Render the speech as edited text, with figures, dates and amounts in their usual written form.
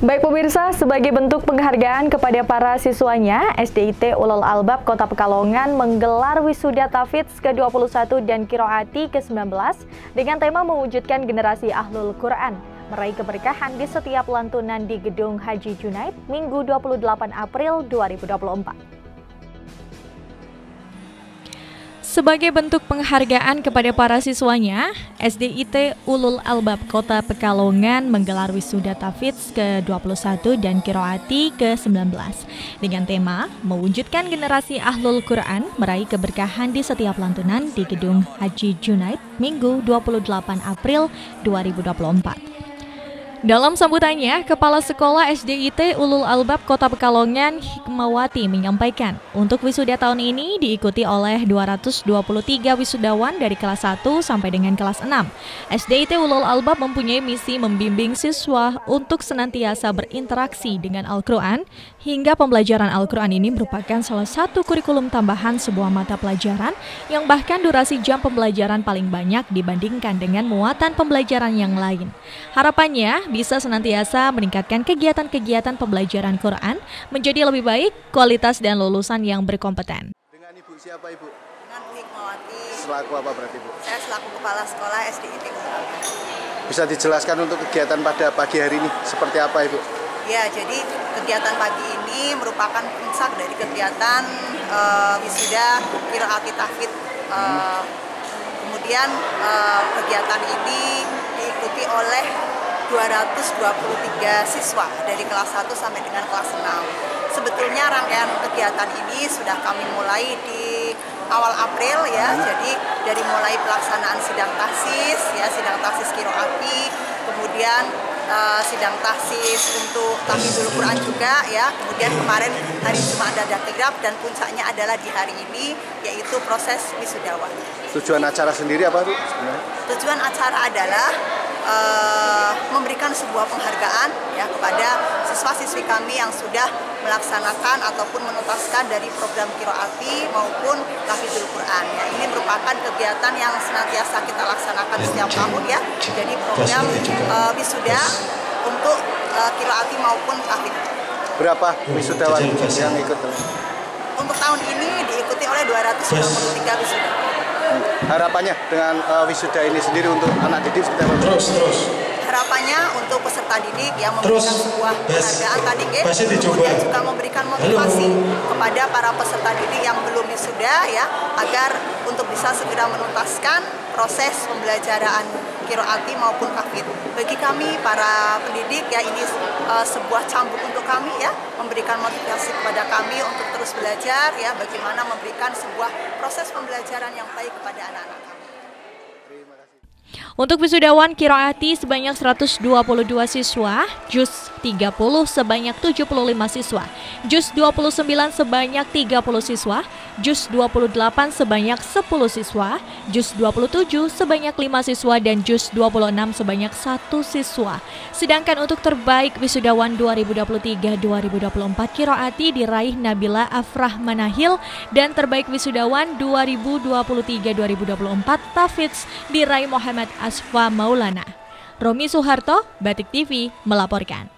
Baik pemirsa, sebagai bentuk penghargaan kepada para siswanya, SDIT Ulul Albab Kota Pekalongan menggelar wisuda Tahfidz ke-21 dan Qiroati ke-19 dengan tema mewujudkan generasi Ahlul Quran, meraih keberkahan di setiap lantunan di Gedung Haji Junaid, Minggu 28 April 2024. Sebagai bentuk penghargaan kepada para siswanya, SDIT Ulul Albab Kota Pekalongan menggelar wisuda Tahfidz ke-21 dan Qiroati ke-19 dengan tema mewujudkan generasi Ahlul Quran, meraih keberkahan di setiap lantunan di Gedung Haji Junaid, Minggu 28 April 2024. Dalam sambutannya, Kepala Sekolah SDIT Ulul Albab Kota Pekalongan Hikmawati menyampaikan, untuk wisuda tahun ini diikuti oleh 223 wisudawan dari kelas 1 sampai dengan kelas 6. SDIT Ulul Albab mempunyai misi membimbing siswa untuk senantiasa berinteraksi dengan Al-Quran, hingga pembelajaran Al-Quran ini merupakan salah satu kurikulum tambahan sebuah mata pelajaran yang bahkan durasi jam pembelajaran paling banyak dibandingkan dengan muatan pembelajaran yang lain. Harapannya bisa senantiasa meningkatkan kegiatan-kegiatan pembelajaran Quran menjadi lebih baik, kualitas dan lulusan yang berkompeten. Dengan Ibu siapa Ibu? Dengan Bu Hikmawati. Selaku apa berarti Bu? Saya selaku Kepala Sekolah SDIT. Bisa dijelaskan untuk kegiatan pada pagi hari ini seperti apa Ibu? Ya, jadi kegiatan pagi ini merupakan puncak dari kegiatan wisuda Qiroati Tahfidz. Kemudian kegiatan ini diikuti oleh 223 siswa dari kelas 1 sampai dengan kelas 6. Sebetulnya rangkaian kegiatan ini sudah kami mulai di awal April ya. Jadi dari mulai pelaksanaan sidang tahsis Qiroati, kemudian sidang tahsis untuk tahfidzul Quran juga ya. Kemudian kemarin hari Jumat ada kirab dan puncaknya adalah di hari ini yaitu proses wisudawan. Tujuan acara sendiri apa Bu sebenarnya? Tujuan acara adalah memberikan sebuah penghargaan ya kepada siswa-siswi kami yang sudah melaksanakan ataupun menuntaskan dari program Qiroati maupun tahfidzul Quran. Ya, ini merupakan kegiatan yang senantiasa kita laksanakan setiap tahun ya. Jadi program wisuda untuk Qiroati maupun tahfidz. Berapa wisudawan yang ikut? Untuk tahun ini diikuti oleh 223 wisuda. Harapannya dengan wisuda ini sendiri untuk anak didik seperti apa? Terus. Harapannya untuk peserta didik yang memberikan sebuah penghargaan tadi, kemudian juga memberikan motivasi kepada para peserta didik yang belum wisuda ya, agar untuk bisa segera menuntaskan proses pembelajaran Qiroati maupun tahfidz. Bagi kami para pendidik ya, ini sebuah cambuk untuk kami ya, memberikan motivasi kepada kami untuk terus belajar ya, bagaimana memberikan sebuah proses pembelajaran yang baik kepada anak-anak kami. Untuk wisudawan Qiroati sebanyak 122 siswa, Juz 30 sebanyak 75 siswa, Juz 29 sebanyak 30 siswa, Juz 28 sebanyak 10 siswa, Juz 27 sebanyak 5 siswa, dan Juz 26 sebanyak 1 siswa. Sedangkan untuk terbaik wisudawan 2023-2024 Qiroati diraih Nabila Afrah Manahil, dan terbaik wisudawan 2023-2024 Tahfidz diraih Muhammad Asfa Maulana. Romi Suharto, Batik TV melaporkan.